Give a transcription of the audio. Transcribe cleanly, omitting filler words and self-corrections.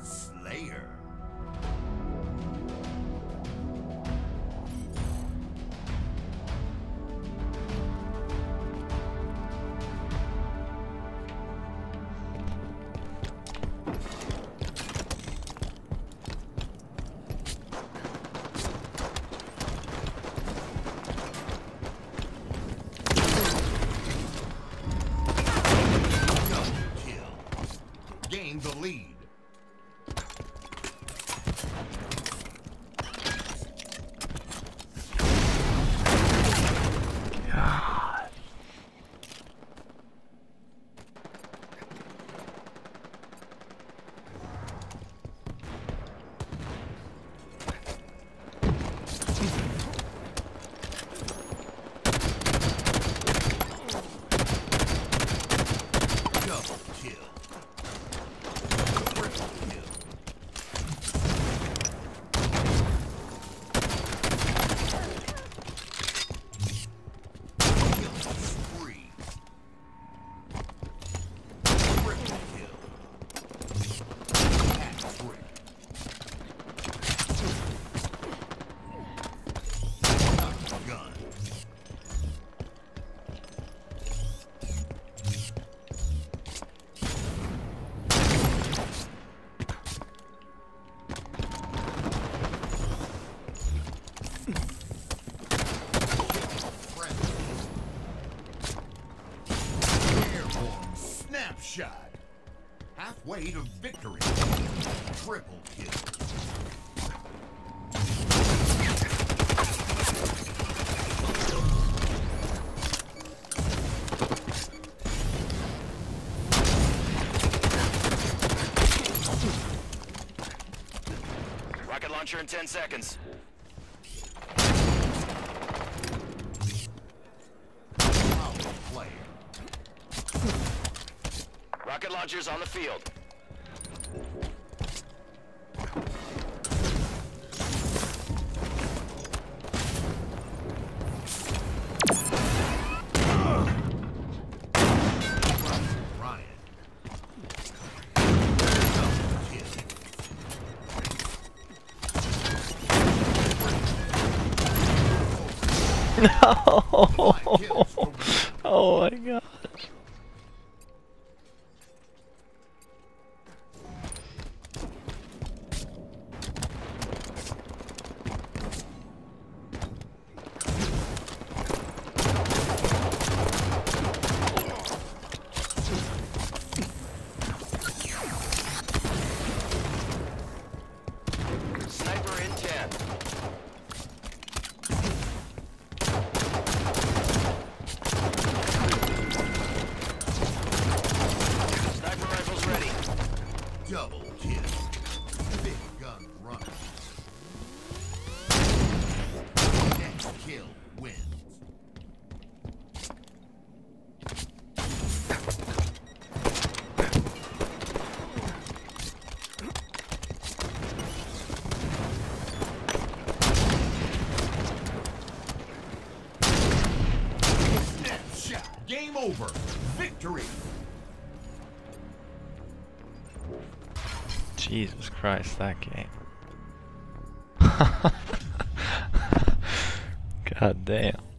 Slayer. Gain the lead. God. Double kill. Triple kill. Killing spree. Triple kill. Hat trick. Gun. Airborne snapshot. Halfway to victory. Triple kill. Rocket launcher in 10 seconds. Power player. Rocket launchers on the field. Ryan. Double kill. No. Five kills for win. Oh my God. Sniper in 10. Sniper rifles ready. Double kill. Big gun runner. Next kill wins. Snapshot. Game over. Victory. Jesus Christ, that game. God damn.